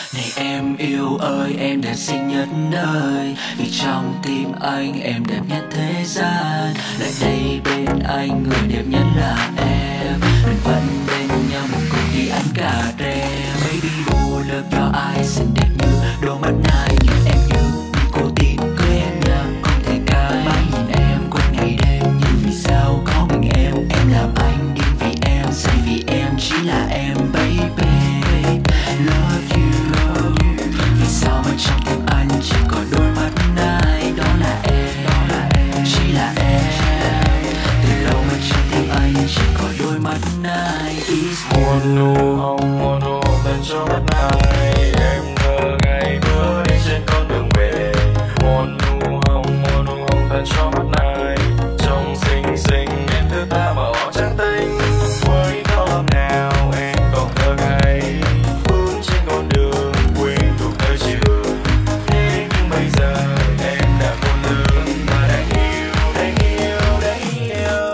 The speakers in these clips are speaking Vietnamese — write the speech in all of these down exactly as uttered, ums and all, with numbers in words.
Này em yêu ơi, em đẹp xinh nhất đời, vì trong tim anh em đẹp nhất thế gian. Lại đây bên anh, người đẹp nhất là em. Mình vẫn bên nhau một cùng đi ăn cà rê. Baby boo, love your eyes xinh đẹp như đôi mắt nai. Nhìn em như cô tìm cưới em nha. Không thể cả mãi nhìn em quên ngày đêm, nhưng vì sao có mình em. Em làm anh điên vì em, say vì em, chỉ là em baby. Love you. Vì sao mà trong tim anh chỉ có đôi mắt này, đó là em, chỉ là em. Từ lâu mà trong tim anh chỉ có đôi mắt này. Một nụ hồng, một nụ hồng dành cho mắt này. Em ngờ ngày bước đi trên con đường về. Một nụ hồng, một nụ hồng dành cho mắt này. Trông xinh xinh em thứ ta mà họ trắng tinh. Mới có hôm nào em còn thơ ngây, bước trên con đường quên thuộc nơi trường. Thế nhưng bây giờ em đã khôn lớn và đang yêu, đang yêu, đang yêu.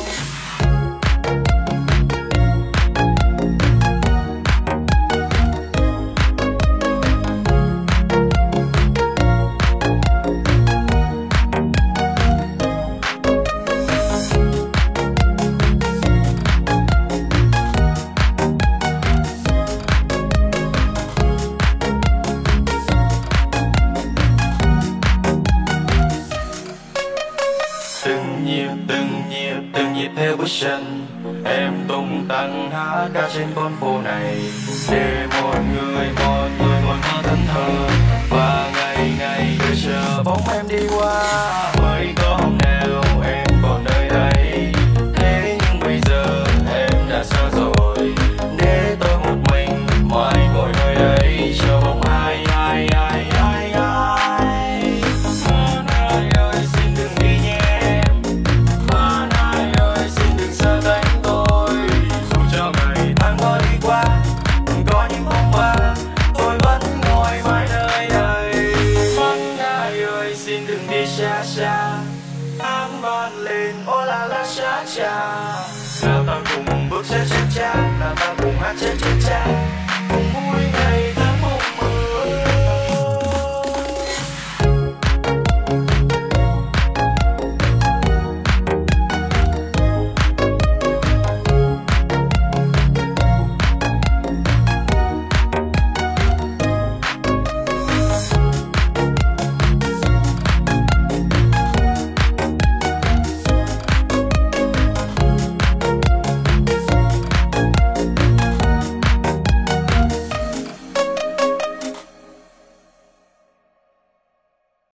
Từng nhịp, từng nhịp, từng nhịp theo bước chân em tung tăng hát ca trên con phố này, để một người, một người, một mơ thân thờ. Và ngày ngày đợi chờ bóng em đi qua. Mới có hôm nào em còn nơi đây, thế nhưng bây giờ em đã xa rồi. Để tôi một mình mãi ngồi nơi đây chờ bóng ai, ai, ai, ai, ai. Ơn ai ơi xin đừng đi nhé em. Ơn ai ơi xin đừng xa cánh tôi. Dù cho ngày tháng có đi qua, có những bóng ma, tôi vẫn ngồi mãi nơi đây. Ơn ai ơi xin đừng đi xa xa. Hát vang lên ô la la cha cha. Nào ta cùng bước trên chân cha, nào ta cùng hát trên chân cha.